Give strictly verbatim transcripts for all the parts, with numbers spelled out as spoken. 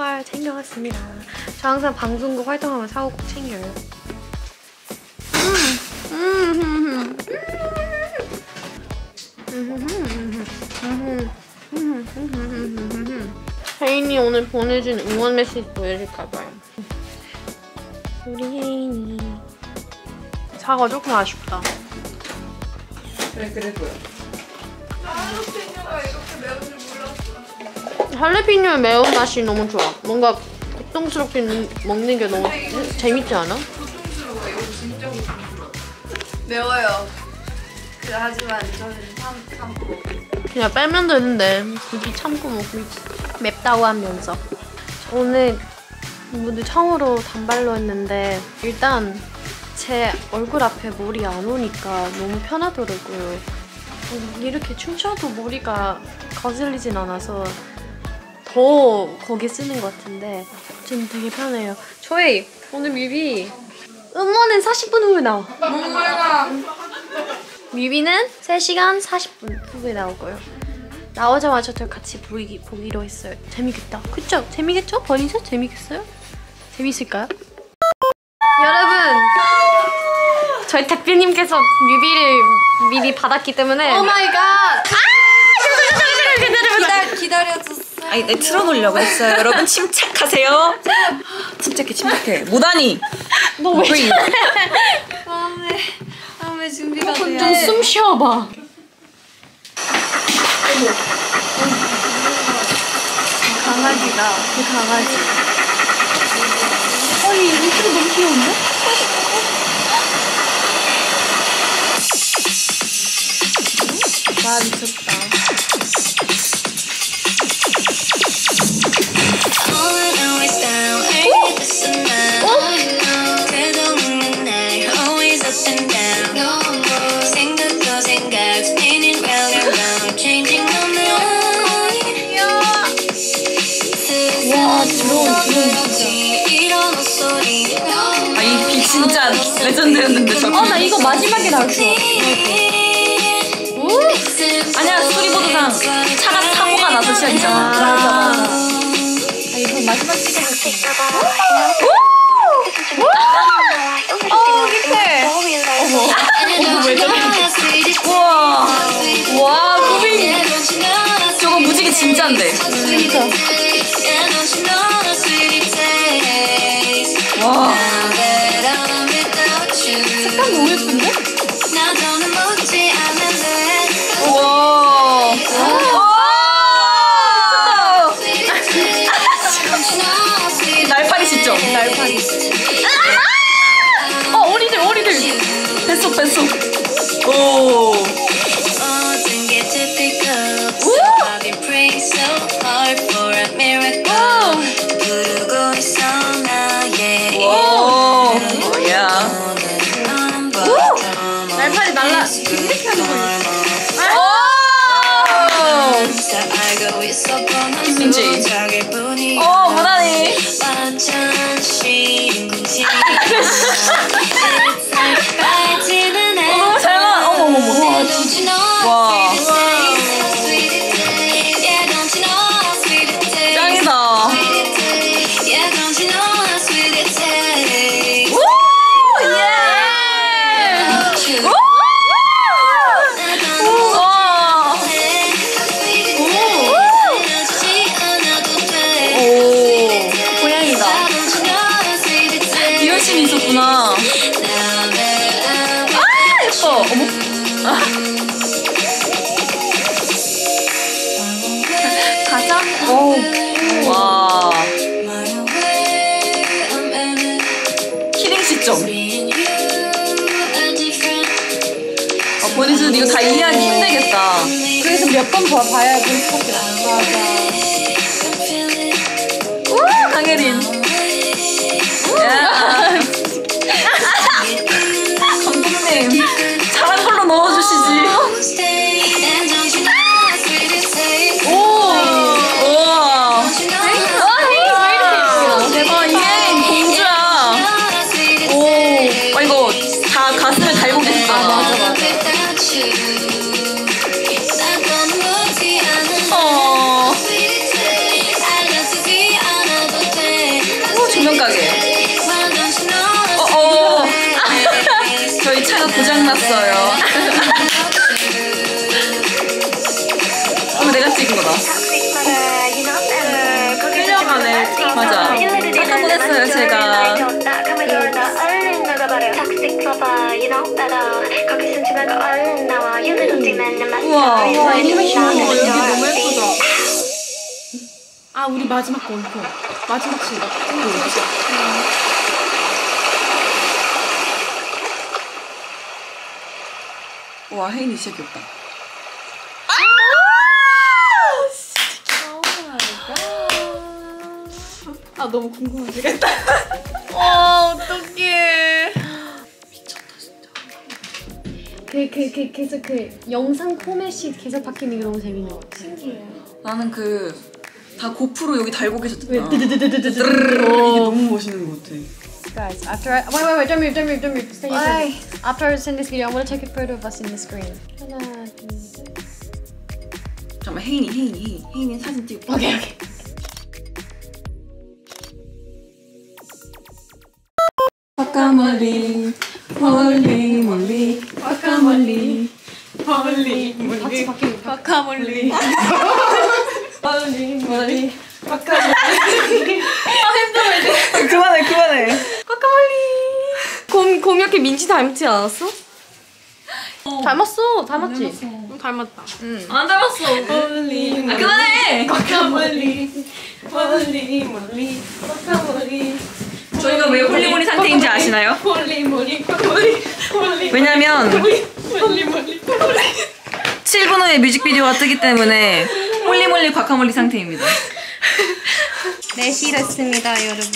사과 챙겨왔습니다. 저 항상 방송국 활동하면 사과 꼭 챙겨요. 음, 음, 음, 음. 혜인이 오늘 보내준 응원 메시지 보여줄까봐요. 우리 혜인이 사과 조금 아쉽다. 그래 그래 보여. 할라피뇨가 이렇게 매운 줄 몰랐어. 할라피뇨의 매운맛이 너무 좋아. 뭔가 고통스럽게 먹는 게 너무 재밌지 않아? 고통스러워. 이거 진짜 고통스러워. 매워요. 그 하지만 저는 참 참고. 그냥 빼면 되는데 굳이 참고 먹고 있지. 맵다고 하면서. 오늘 모두 처음으로 단발로 했는데 일단 제 얼굴 앞에 머리 안 오니까 너무 편하더라고요. 이렇게 춤춰도 머리가 거슬리진 않아서 더 거기 쓰는 것 같은데 좀 되게 편해요. 저희 오늘 뮤비 음원은 사십 분 후에 나와. 정말랑. 뮤비는 세 시간 사십 분 후에 나오고요. 나오자마자 저 같이 보기, 보기로 했어요. 재밌겠다. 그쵸? 재밌겠죠? 버니스? 재밌겠어요? 재밌을까요? 여러분! 저희 대표님께서 뮤비를 미리 받았기 때문에 오 마이 갓. 기다려 기다려줬어. 아니 내 틀어놓으려고 했어요. 여러분 침착하세요. 침착해 침착해. 못하니. 너 왜 저래? 다음에 다음에 준비가 좀 돼요. 숨 쉬어봐. 강아지다. 그 강아지. 어, 이 인트로 너무 귀여운데? 와 미쳤다. 아 이 비 진짜 레전드였는데 저. 어, 나 이거 마지막에 나왔어. 아니야 스토리보드상 차가 사고가 나서 시작이잖아. 맞아, 맞아. 아, 이거 마지막 찍어볼게. 어 밑에. 어머 왜 저래? 우와 와 꾸민 저거 무지개 진짜인데. 진짜. 와 색감 너무 예쁜데? 우와 날파리 시점. 날파리. 어, 오리들, 오리들. 뱃속 뱃속. 오. 오. 뭐야? 날파리 날라. 이렇게 하는 거. 김민지. 어 무난히. 어 너무 잘 나와. 어머 어머 어머. 와. 짱이다. 오 예. 오. 와. 오. 고양이다. 비열심이 있었구나. 아 예뻐. 어머. 아. 가자. 오. 와. 키링 시점. 아, 버니스 이거 다 이해하기 힘들겠다. 그래서 몇 번 봐야 볼 수밖에 없어. 맞아. 우 강혜린. 야. 감독님 잘한 걸로 넣어주시지. 오. 우와. 대박 이혜린 공주야. 오. 와 이거 다 가슴에 달고 계셨잖아. 아, 맞아, 맞아. 어. 찍었어요. 어, 내가 찍은 거다. 끌려가네. 맞아. 아까 보냈어요, 제가. 우와. 우와, 애니메이션. 어, 여기 너무 예쁘다. 아 우리 마지막 거 이거 마지막 씬 와, 혜인이 진짜 귀엽다. 아 너무 궁금하시겠다. 와, 어떡해. 그, 그, 그, 계속 그 영상 포맷이 계속 바뀌는 게 너무 재밌는 것 같아. 나는 그 다 고프로 여기 달고 계셨잖아. 왜 드르르르르르르. 이게 너무 멋있는 것 같아. Guys, after I wait, wait, wait, don't move, don't move, don't move. Stay here. After I send this video, I'm gonna take a photo of us in the screen. 하나, 둘, 셋. 잠깐만, 혜인이, 혜인이, 혜인이, 혜인이 사진 찍을게. 오케이, 오케이. 바카몰리, 멀리, 멀리, 바카몰리, 멀리, 멀리, 같이 바뀌는 거. 바카몰리, 멀리, 멀리, 바카몰리. 아, 힘들어 이제. 그만해, 그만해. 곰, 곰 이렇게 민지 닮지 않았어? 닮았어, 닮았지? 좀 닮았다. 안 닮았어. 멀리, 아, 그만해. 바카몰리 멀리 멀리 바카몰리 저희가 왜 홀리몰리 상태인지 아시나요? 멀리 멀리 멀리 멀리 왜냐면 멀리 멀리 멀리 칠 분 후에 뮤직비디오가 뜨기 때문에 홀리몰리 과카몰리 상태입니다. 넷이 됐습니다, 여러분.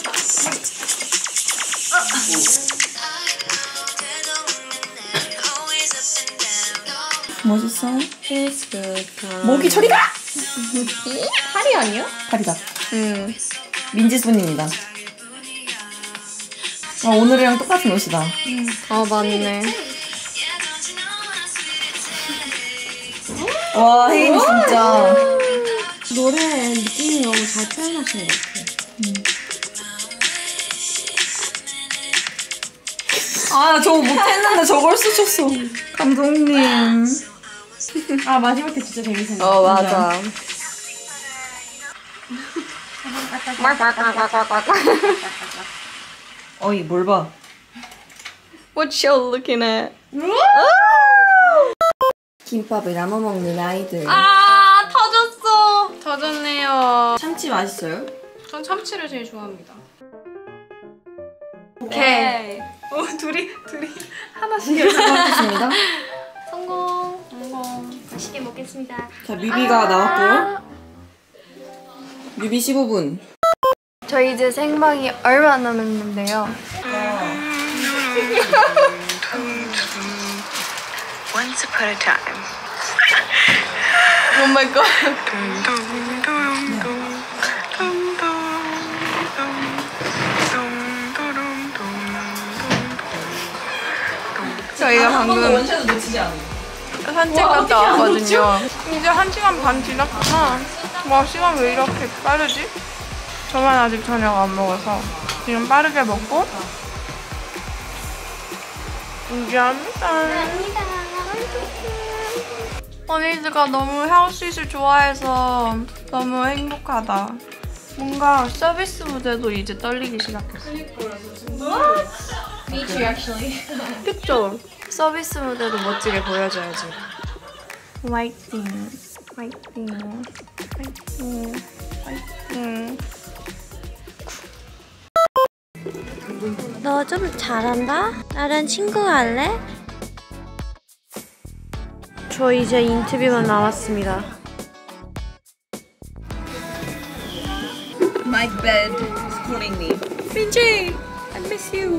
멋있어? 목이 저리 가! 팔이 아니야? 팔이다. 음. 민지순입니다. 아, 오늘이랑 똑같은 옷이다. 아, 맞네. 와, 혜인이 진짜. 노래 느낌이 너무 잘 표현하시는 것 같아요. 아, 저거 못했는데 저걸 쓰셨어. 감독님. 아 마지막 게 진짜 재밌었네. 어, 맞아. 어이, 뭘 봐. What you looking at? 김밥을 나눠 먹는 아이들. 아, 터졌어. 터졌네요. 참치 맛있어요? 전 참치를 제일 좋아합니다. 오케이. 어 둘이 둘이 하나씩 고맙습니다. 성공. 성공. 맛있게 먹겠습니다. 자, 뮤비가 나왔고요. 뮤비 십오 분. 저희 이제 생방이 얼마 안 남았는데요. Once upon a time. 오 마이 갓. 저희가 방금 원샷을 놓치지 않아요. 산책 갔다 왔거든요. 이제 한 시간 반 지났구나. 와, 시간 왜 이렇게 빠르지? 저만 아직 저녁 안 먹어서 지금 빠르게 먹고 이제 합니다. 언니들과 너무 헤어스윗을 좋아해서 너무 행복하다. 뭔가 서비스 무대도 이제 떨리기 시작했어. Me too, actually. 그쵸? 서비스 무대도 멋지게 보여줘야지. 화이팅, 화이팅, 화이팅, 화이팅. 너 좀 잘한다? 나랑 친구 할래? 저 이제 인터뷰만 남았습니다. My bed is calling me. 민지, I miss you.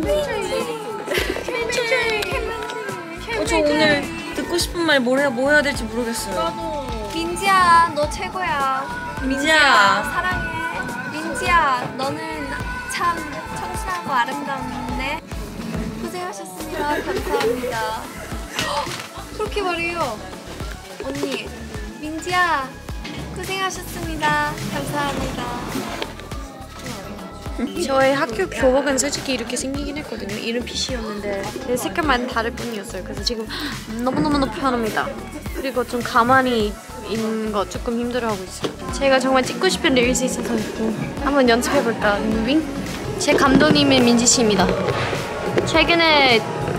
어, 저 오늘 듣고 싶은 말 뭘 해야, 뭐 해야 될지 모르겠어요. 민지야, 너 최고야. 민지야. 사랑해. 민지야, 너는 참 청순하고 아름다운데 고생하셨습니다. 감사합니다. 그렇게 말해요. 언니, 민지야, 고생하셨습니다. 감사합니다. 저희 학교 교복은 솔직히 이렇게 생기긴 했거든요. 이름 핏이었는데 내 색깔만 다를 뿐이었어요. 그래서 지금 너무너무너무 편합니다. 그리고 좀 가만히 있는 거 조금 힘들어하고 있어요. 제가 정말 찍고 싶은 릴스 있어서 있고 한번 연습해볼까? 무빙? 제 감독님은 민지 씨입니다. 최근에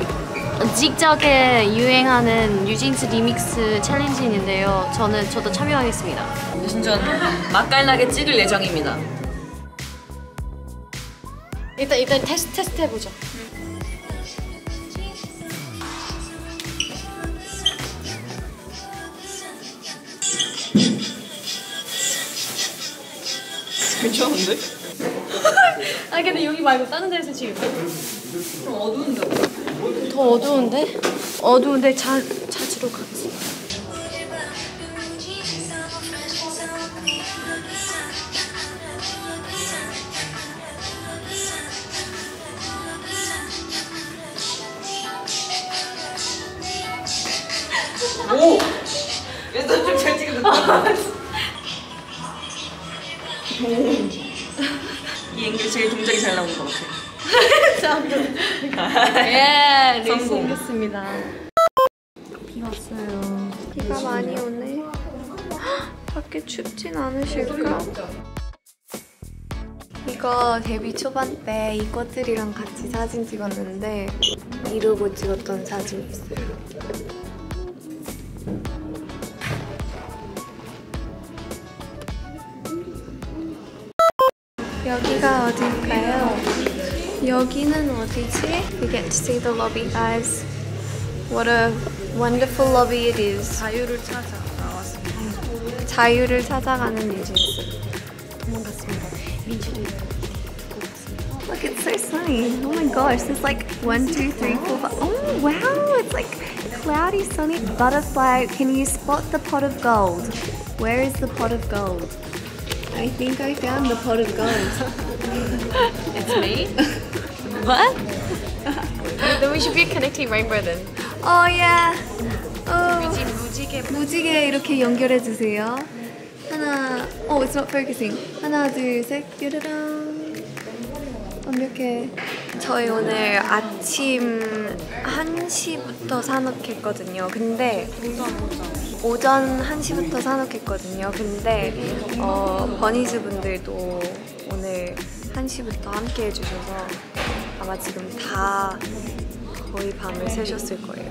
틱톡에 유행하는 뉴진스 리믹스 챌린지 있는데요. 저는 저도 참여하겠습니다. 유순전 맛깔나게 찍을 예정입니다. 일단 일단 테스트 테스트 해보죠. 괜찮은데? 아 근데 여기 말고 다른 데서 찍을까? 좀 어두운데? 더 어두운데? 어두운데 자, 찾으러 가지. 오! 얘도 좀 잘 찍었다. 이 앵글 제일 동작이 잘 나오는 것 같아. 예, 네, 성공. 생겼습니다. 비가 왔어요. 비가 많이 오네. 밖에 춥진 않으실까? 이거 데뷔 초반 때 이것들이랑 같이 사진 찍었는데 이러고 찍었던 사진이 있어요. 여기가 어딜까요? 여기는 어디지? We get to see the lobby, guys. What a wonderful lobby it is. 자유를 찾아 나왔습니다. 자유를 찾아가는 뉴진스. 도망갔습니다. 민지도 Look, it's so sunny. Oh my gosh, there's like one, two, three, four, five. Oh wow, it's like cloudy, sunny. Butterfly, can you spot the pot of gold? Where is the pot of gold? I think I found the pot of gold. It's me? What? Then we should be connecting rainbow then. Oh yeah. 어, 무지개 무지개 이렇게 연결해 주세요. 하나. Oh, it's not focusing. 하나, 둘, 셋. 뾰로롱. 완벽해. 저희 오늘 아침 한 시부터 산업했거든요. 근데 오전 한 시부터 산업했거든요. 근데 어, 버니즈 분들도 오늘 한 시부터 함께 해주셔서 아마 지금 다 거의 밤을 새셨을 거예요.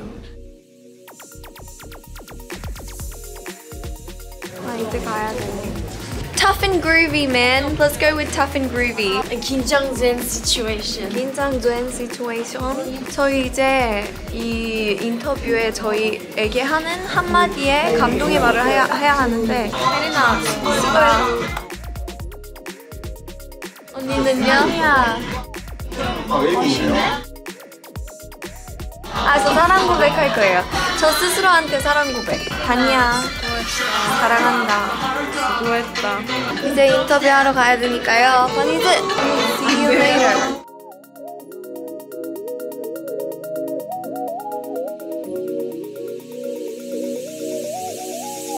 아, 이제 가야 되네. Tough and groovy, man. Let's go with tough and groovy. 긴장된 situation. 긴장된 situation. 저희 이제 이 인터뷰에 저희에게 하는 한마디에 감동의 말을 해야, 해야 하는데 혜린아, 수고해. 언니는요? 아니야. 아, 저 사랑 고백할 거예요. 저 스스로한테 사랑 고백. 다니야, 사랑한다. 수고했다. 이제 인터뷰하러 가야 되니까요. 버니즈, see you later.